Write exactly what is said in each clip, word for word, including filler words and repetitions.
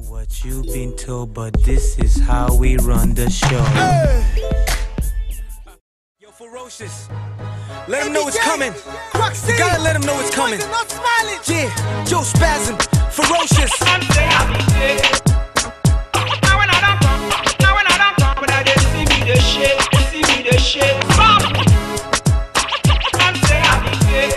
what you've been told, but this is how we run the show. Hey. Yo, Ferocious, let them know it's coming. You gotta let them know it's coming. Yeah, Joe Spasm, Ferocious. Now when I don't talk, now when I don't talk, when I just see me the shit, see me the shit. I'm say happy.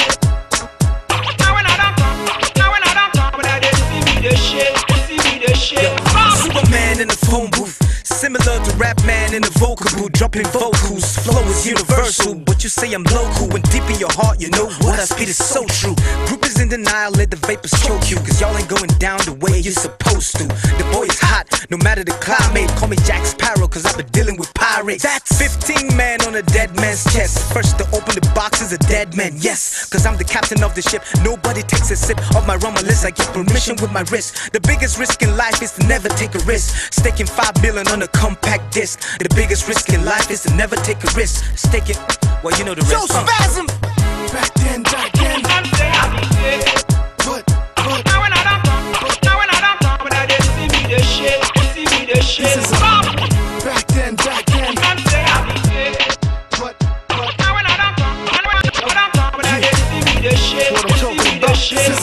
Now when I don't talk, now when I don't talk, when I just see me the shit, see me the shit. Superman in the phone booth, similar to Rap Man in the vocal booth, dropping vocals. Flow is universal, but you say I'm local. When deep in your heart, you know what I spit is so true. Group is in denial, let the vapors choke you, cause y'all ain't going down the way you're supposed to. The boy is hot, no matter the climate. Call me Jack Sparrow, cause I've been dealing with pirates. That's fifteen man on a dead man's chest. First to open the box is a dead man, yes, cause I'm the captain of the ship. Nobody takes a sip of my rum unless I get permission with my wrist. The biggest risk in life is to never take a risk. Staking five billion on a compact disc. The biggest risk in life is to never take a risk. Staking, well, you know the rest. Joe Spasm! Back then, back then. I'm say happy. But, but. Now when I don't talk, now when I don't talk, when I just see me the shit, see me the shit. This is back then, back then. I'm say happy. But, but. Now when I don't talk, now when I don't talk, when I just see me the shit, see me the shit.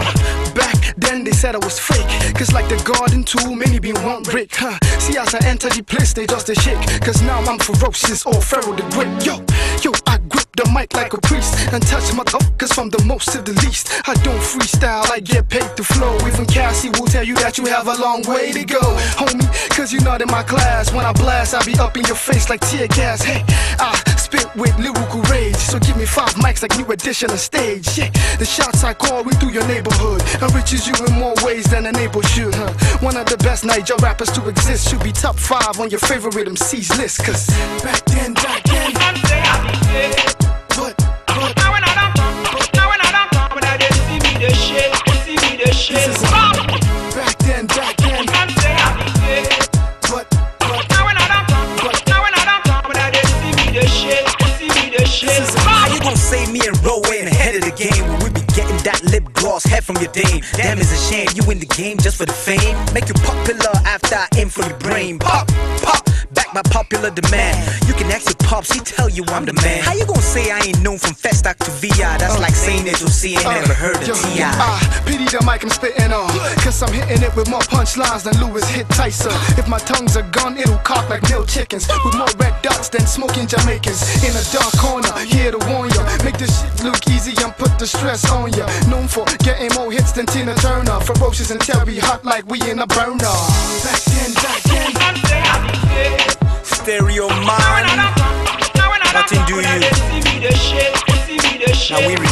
Back then they said I was fake, cause like the garden too many been one break, huh? See as I enter the place they just a shake, cause now I'm ferocious or Pharaoh the Great. Yo, yo, I grip the mic like a priest and touch my cause from the most to the least. I don't freestyle, I get paid to flow. Even Cassie will tell you that you have a long way to go, homie, cause you're not in my class. When I blast, I be up in your face like tear gas. Hey, I spit with lyrical rage, so give me five mics like new edition of stage. Yeah, the shots I call we through your neighborhood enriches you in more ways than a neighbor should, huh? One of the best Niger rappers to exist should be top five on your favorite M C's list, cause back then, back then, I'm say happy. but, but, now when I don't talk, now when I don't talk, when I just see me the shit, see me the shit. this is back then, back then, I'm say happy. but, but, Now when I don't talk, now when I don't talk, when I just see me the shit, see me the shit. How you gonna say me and Roe ain't ahead of the game when we be getting that lip gloss head from your dame? Damn, it's a shame you in the game just for the fame. Make you popular after I aim for your brain. Pop, pop, back by popular demand. You can ask your pops, he tell you I'm the man. How you gonna say I ain't known from Festac to V I? That's uh, like saying that you'll see ain't uh, never heard of yo, T I Ah, pity the mic I'm spitting on, cause I'm hitting it with more punchlines than Lewis hit Tyson. If my tongue's a gun, it'll cock like nil chickens, with more red dots than smoking Jamaicans. In a dark corner, here to warn ya, make this shit look easy and put the stress on ya. Known for getting more hits than Tina Turner, ferocious and Terry hot like we in a burner. Back then, back then, I'm say happy. Stereo Now when I man, don't talk, now when I don't nothing talk, do when I you. just see me the shit, see me the shit. Now we